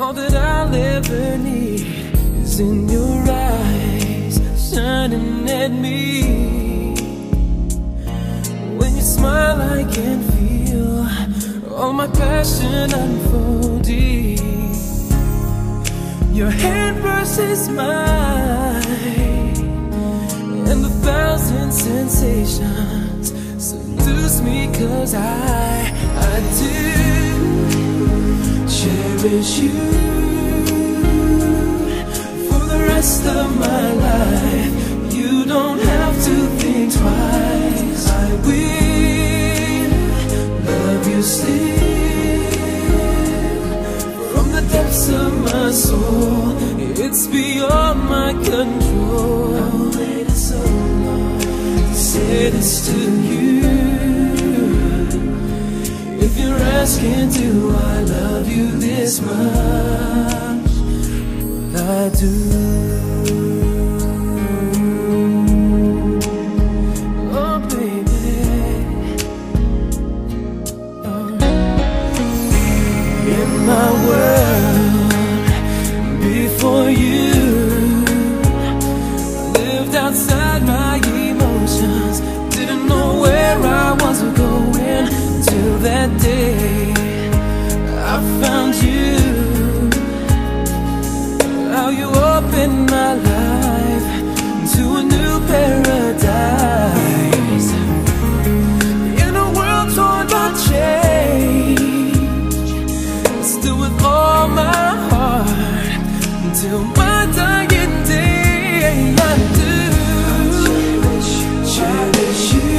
All that I'll ever need is in your eyes, shining at me. When you smile, I can feel all my passion unfolding. Your hand versus mine, and the thousand sensations seduce me, 'cause I do cherish you for the rest of my life. You don't have to think twice. I will love you still from the depths of my soul. It's beyond my control. I've waited so long to say this to you. If you're asking, do I love you this much? Well, I do. Oh, baby. Oh. In my world, before you, lived outside my emotions. Didn't know where I was going till that day I found you. How you opened my life to a new paradise. In a world torn by change, still with all my heart, until my dying day, I do cherish you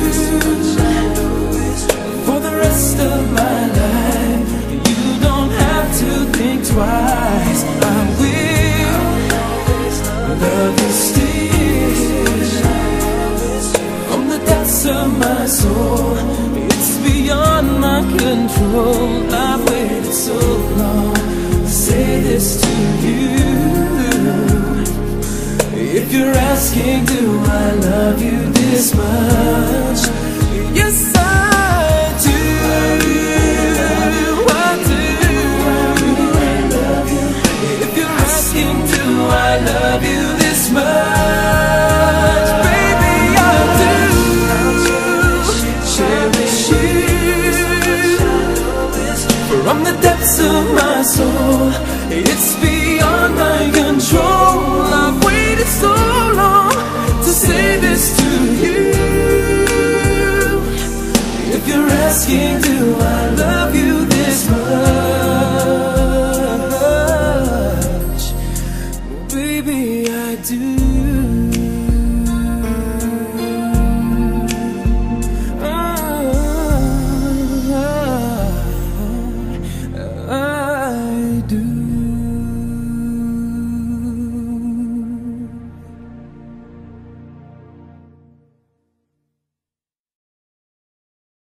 for the rest of my life. You don't have to think twice. I will love you still from the depths of my soul. It's beyond my control. I've waited so long to say this to you. If you're asking, do I love you this much? Yes, I do. I do. If you're asking, do I love you this much? Baby, I do. Cherish you from the depths of my soul. It's beyond my control. I've waited so long to say this to you. If you're asking, do I love you this much? Well, baby, I do.